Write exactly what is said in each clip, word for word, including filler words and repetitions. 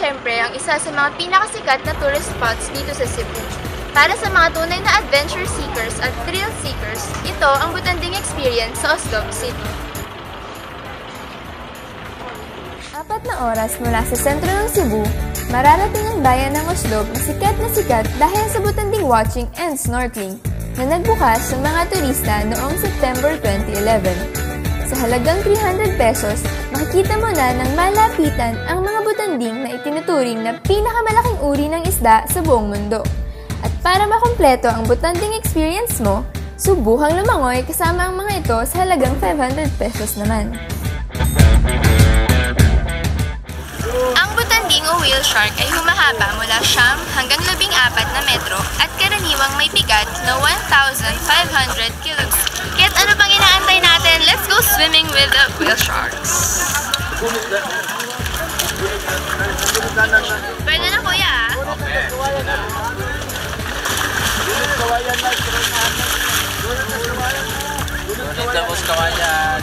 syempre ang isa sa mga pinakasikat na tourist spots dito sa Cebu. Para sa mga tunay na adventure seekers at thrill seekers, ito ang butanding experience sa Oslob City. Apat na oras mula sa sentro ng Cebu, mararating ang bayan ng Oslob na sikat na sikat dahil sa butanding watching and snorkeling na nagbukas sa mga turista noong September twenty eleven. Sa halagang three hundred pesos, makikita mo na ng malapitan ang mga butanding na itinuturing na pinakamalaking uri ng isda sa buong mundo. At para makumpleto ang butanding experience mo, subuhang lumangoy kasama ang mga ito sa halagang five hundred pesos naman. Ang butanding o whale shark ay humahaba mula siyam hanggang labing apat na metro at karaniwang may bigat na one thousand five hundred kilograms. Kaya't ano pang inaantay natin? Let's go swimming with the whale sharks! Pwede na kuya! Okay. Gunit na bus kawayan.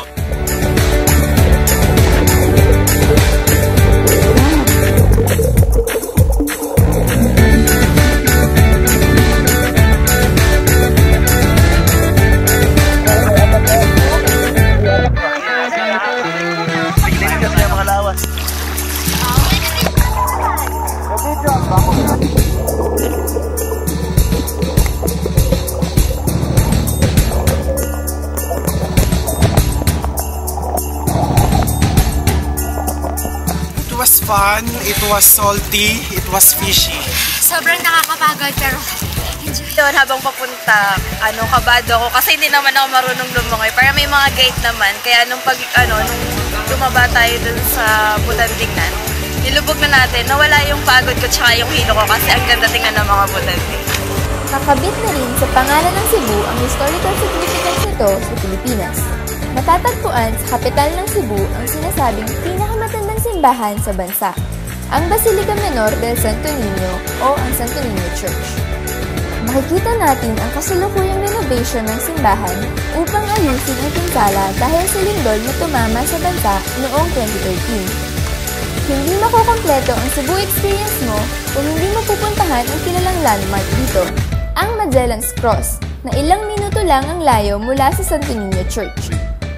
It was fun, it was salty, it was fishy. Sobrang nakakapagod pero enjoy. Doon habang papunta, ano, kabado ako kasi hindi naman ako marunong lumangoy. Para may mga gate naman. Kaya nung pag ano, nung tumaba tayo dun sa butandingnan, nilubog na natin, nawala yung pagod ko tsaka yung hilo ko kasi ang ganda tingnan ng mga butanding. Nakabit na rin sa pangalan ng Cebu ang historical significance nito sa Pilipinas. Matatagpuan sa kapital ng Cebu ang sinasabing pinakamatandang simbahan sa bansa, ang Basilica Menor del Santo Niño o ang Santo Niño Church. Makikita natin ang kasalukuyang renovation ng simbahan upang ayusin ang pinsala dahil sa lindol na tumama sa bansa noong twenty thirteen. Hindi makukompleto ang Cebu experience mo kung hindi mo pupuntahan ang kilalang landmark dito, ang Magellan's Cross, na ilang minuto lang ang layo mula sa Santo Niño Church.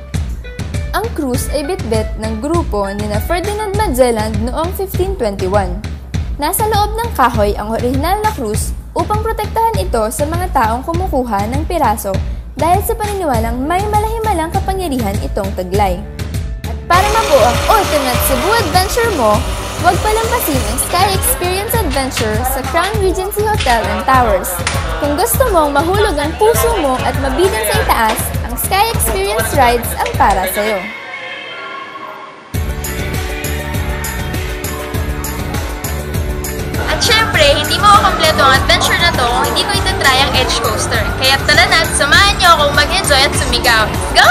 Ang cruise ay bitbit ng grupo ni na Ferdinand Magellan noong fifteen twenty-one. Nasa loob ng kahoy ang orihinal na cruise upang protektahan ito sa mga taong kumukuha ng piraso dahil sa paniniwalang may malahimalang kapangyarihan itong taglay. At para mabuo ang ultimate Cebu adventure mo, huwag palampasin ang Sky Experience Adventure sa Crown Regency Hotel and Towers. Kung gusto mong mahulog ang puso mo at mabilang sa itaas, ang Sky Experience Rides ang para sa'yo. At syempre, hindi makukompleto ang adventure na to kung hindi ko itatry ang Edge Coaster. Kaya tara na at samahan niyo akong mag-enjoy at sumigaw. Let's go!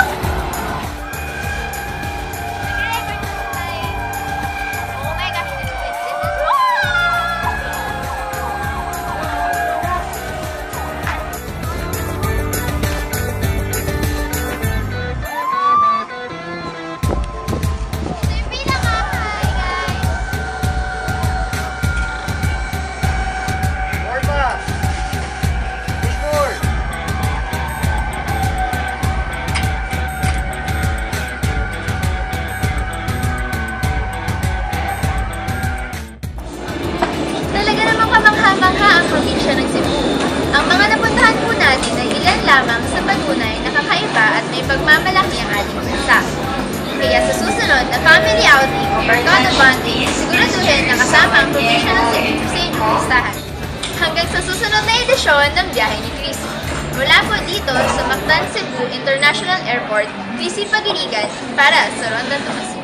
Mangha ang probinsya ng Cebu. Ang mga napuntahan po natin ay ilan lamang sa patunay na kakaiba at may pagmamalaki ang ating bansa. Kaya sa susunod na family outing o barkada bonding, siguraduhin na kasama ang probinsya ng Cebu sa inyong listahan. Hanggang sa susunod na edisyon ng Biyahe ni Chris. Mula po dito sa Mactan Cebu International Airport, Chrissy Pagirigan para sa Ronda Tomas.